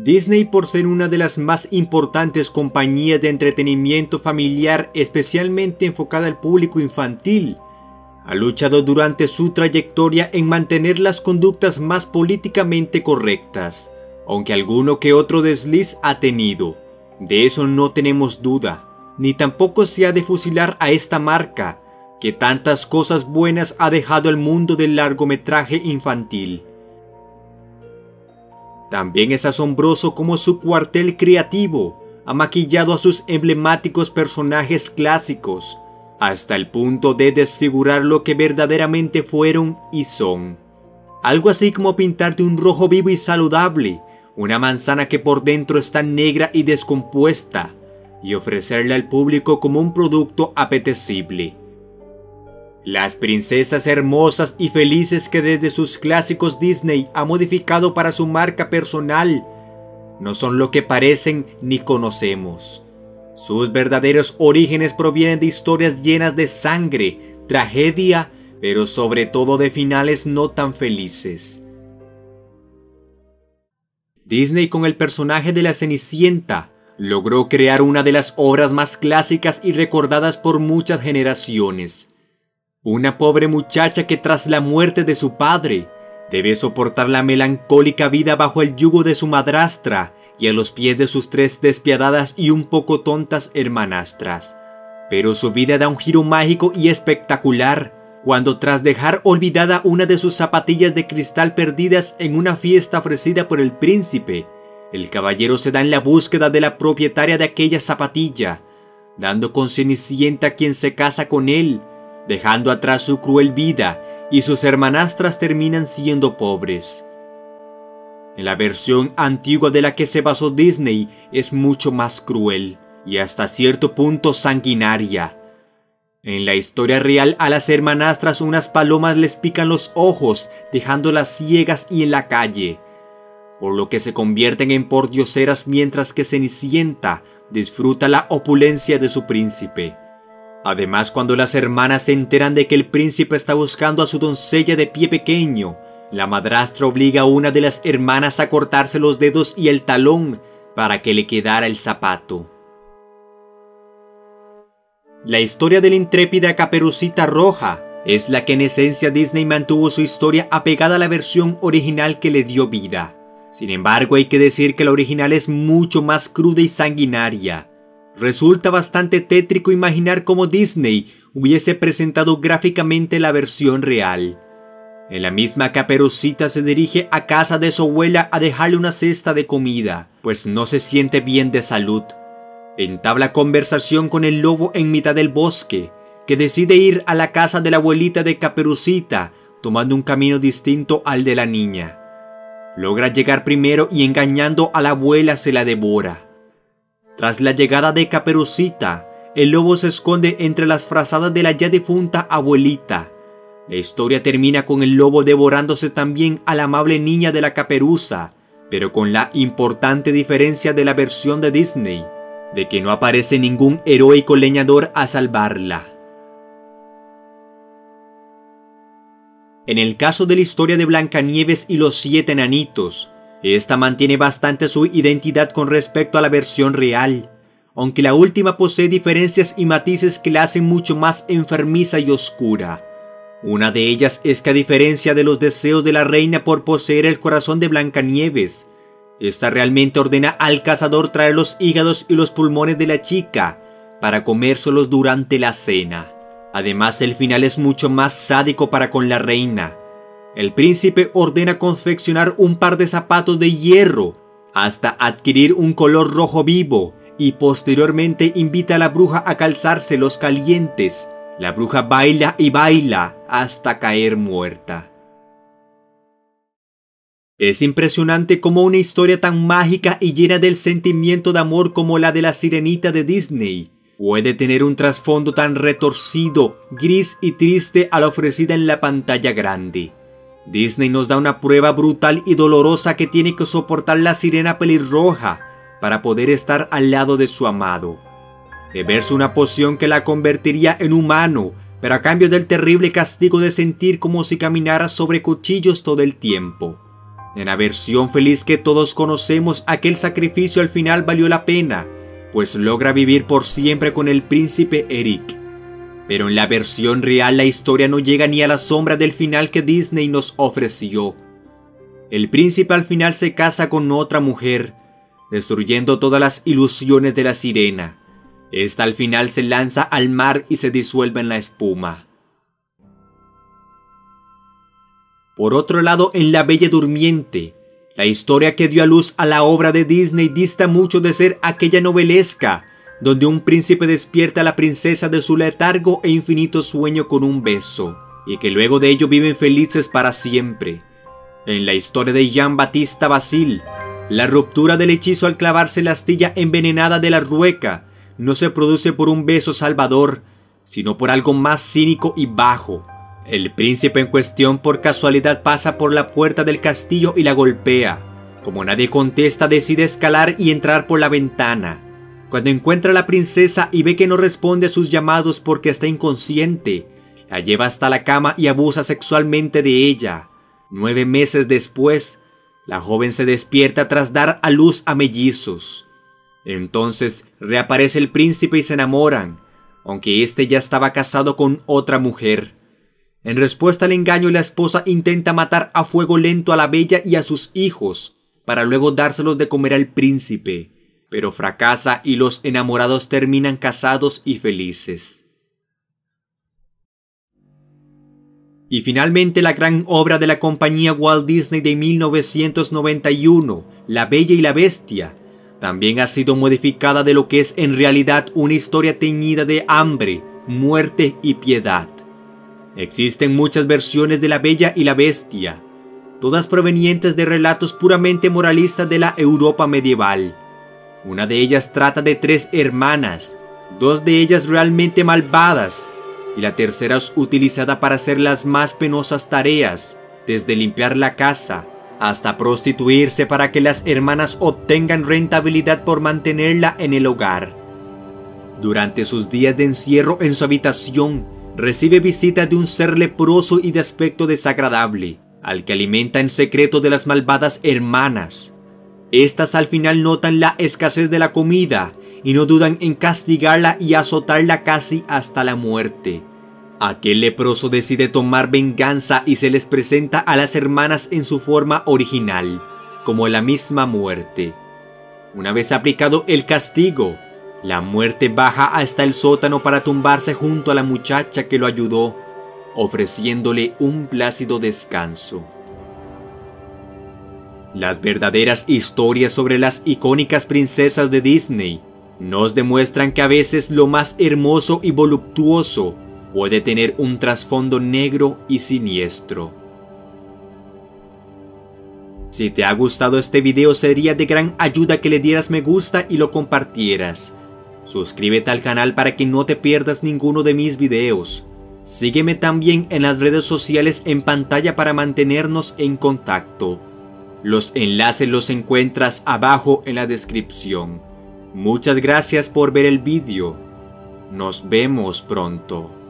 Disney, por ser una de las más importantes compañías de entretenimiento familiar especialmente enfocada al público infantil, ha luchado durante su trayectoria en mantener las conductas más políticamente correctas, aunque alguno que otro desliz ha tenido. De eso no tenemos duda, ni tampoco se ha de fusilar a esta marca, que tantas cosas buenas ha dejado al mundo del largometraje infantil. También es asombroso cómo su cuartel creativo ha maquillado a sus emblemáticos personajes clásicos, hasta el punto de desfigurar lo que verdaderamente fueron y son. Algo así como pintar de un rojo vivo y saludable una manzana que por dentro está negra y descompuesta, y ofrecerla al público como un producto apetecible. Las princesas hermosas y felices que desde sus clásicos Disney ha modificado para su marca personal, no son lo que parecen ni conocemos. Sus verdaderos orígenes provienen de historias llenas de sangre, tragedia, pero sobre todo de finales no tan felices. Disney, con el personaje de la Cenicienta, logró crear una de las obras más clásicas y recordadas por muchas generaciones. Una pobre muchacha que tras la muerte de su padre, debe soportar la melancólica vida bajo el yugo de su madrastra y a los pies de sus 3 despiadadas y un poco tontas hermanastras. Pero su vida da un giro mágico y espectacular, cuando tras dejar olvidada una de sus zapatillas de cristal perdidas en una fiesta ofrecida por el príncipe, el caballero se da en la búsqueda de la propietaria de aquella zapatilla, dando con Cenicienta quien se casa con él, dejando atrás su cruel vida, y sus hermanastras terminan siendo pobres. En la versión antigua de la que se basó Disney es mucho más cruel y hasta cierto punto sanguinaria. En la historia real a las hermanastras unas palomas les pican los ojos, dejándolas ciegas y en la calle, por lo que se convierten en pordioseras mientras que Cenicienta disfruta la opulencia de su príncipe. Además, cuando las hermanas se enteran de que el príncipe está buscando a su doncella de pie pequeño, la madrastra obliga a una de las hermanas a cortarse los dedos y el talón para que le quedara el zapato. La historia de la intrépida Caperucita Roja es la que en esencia Disney mantuvo su historia apegada a la versión original que le dio vida. Sin embargo, hay que decir que la original es mucho más cruda y sanguinaria. Resulta bastante tétrico imaginar cómo Disney hubiese presentado gráficamente la versión real. En la misma, Caperucita se dirige a casa de su abuela a dejarle una cesta de comida, pues no se siente bien de salud. Entabla conversación con el lobo en mitad del bosque, que decide ir a la casa de la abuelita de Caperucita, tomando un camino distinto al de la niña. Logra llegar primero y engañando a la abuela se la devora. Tras la llegada de Caperucita, el lobo se esconde entre las frazadas de la ya difunta abuelita. La historia termina con el lobo devorándose también a la amable niña de la caperuza, pero con la importante diferencia de la versión de Disney, de que no aparece ningún heroico leñador a salvarla. En el caso de la historia de Blancanieves y los 7 enanitos, esta mantiene bastante su identidad con respecto a la versión real, aunque la última posee diferencias y matices que la hacen mucho más enfermiza y oscura. Una de ellas es que, a diferencia de los deseos de la reina por poseer el corazón de Blancanieves, esta realmente ordena al cazador traer los hígados y los pulmones de la chica para comérselos durante la cena. Además, el final es mucho más sádico para con la reina. El príncipe ordena confeccionar un par de zapatos de hierro hasta adquirir un color rojo vivo y posteriormente invita a la bruja a calzárselos calientes. La bruja baila y baila hasta caer muerta. Es impresionante cómo una historia tan mágica y llena del sentimiento de amor como la de la Sirenita de Disney puede tener un trasfondo tan retorcido, gris y triste a la ofrecida en la pantalla grande. Disney nos da una prueba brutal y dolorosa que tiene que soportar la sirena pelirroja para poder estar al lado de su amado. Beberse una poción que la convertiría en humano, pero a cambio del terrible castigo de sentir como si caminara sobre cuchillos todo el tiempo. En la versión feliz que todos conocemos, aquel sacrificio al final valió la pena, pues logra vivir por siempre con el príncipe Eric. Pero en la versión real la historia no llega ni a la sombra del final que Disney nos ofreció. El príncipe al final se casa con otra mujer, destruyendo todas las ilusiones de la sirena. Esta al final se lanza al mar y se disuelve en la espuma. Por otro lado, en La Bella Durmiente, la historia que dio a luz a la obra de Disney dista mucho de ser aquella novelesca, donde un príncipe despierta a la princesa de su letargo e infinito sueño con un beso, y que luego de ello viven felices para siempre. En la historia de Jean-Baptiste Basile, la ruptura del hechizo al clavarse la astilla envenenada de la rueca no se produce por un beso salvador, sino por algo más cínico y bajo. El príncipe en cuestión por casualidad pasa por la puerta del castillo y la golpea. Como nadie contesta, decide escalar y entrar por la ventana. Cuando encuentra a la princesa y ve que no responde a sus llamados porque está inconsciente, la lleva hasta la cama y abusa sexualmente de ella. 9 meses después, la joven se despierta tras dar a luz a mellizos. Entonces reaparece el príncipe y se enamoran, aunque este ya estaba casado con otra mujer. En respuesta al engaño, la esposa intenta matar a fuego lento a la bella y a sus hijos, para luego dárselos de comer al príncipe, pero fracasa y los enamorados terminan casados y felices. Y finalmente la gran obra de la compañía Walt Disney de 1991, La Bella y la Bestia, también ha sido modificada de lo que es en realidad una historia teñida de hambre, muerte y piedad. Existen muchas versiones de La Bella y la Bestia, todas provenientes de relatos puramente moralistas de la Europa medieval. Una de ellas trata de 3 hermanas, 2 de ellas realmente malvadas, y la tercera es utilizada para hacer las más penosas tareas, desde limpiar la casa hasta prostituirse para que las hermanas obtengan rentabilidad por mantenerla en el hogar. Durante sus días de encierro en su habitación, recibe visitas de un ser leproso y de aspecto desagradable, al que alimenta en secreto de las malvadas hermanas. Estas al final notan la escasez de la comida y no dudan en castigarla y azotarla casi hasta la muerte. Aquel leproso decide tomar venganza y se les presenta a las hermanas en su forma original, como la misma muerte. Una vez aplicado el castigo, la muerte baja hasta el sótano para tumbarse junto a la muchacha que lo ayudó, ofreciéndole un plácido descanso. Las verdaderas historias sobre las icónicas princesas de Disney nos demuestran que a veces lo más hermoso y voluptuoso puede tener un trasfondo negro y siniestro. Si te ha gustado este video, sería de gran ayuda que le dieras me gusta y lo compartieras. Suscríbete al canal para que no te pierdas ninguno de mis videos. Sígueme también en las redes sociales en pantalla para mantenernos en contacto. Los enlaces los encuentras abajo en la descripción. Muchas gracias por ver el video. Nos vemos pronto.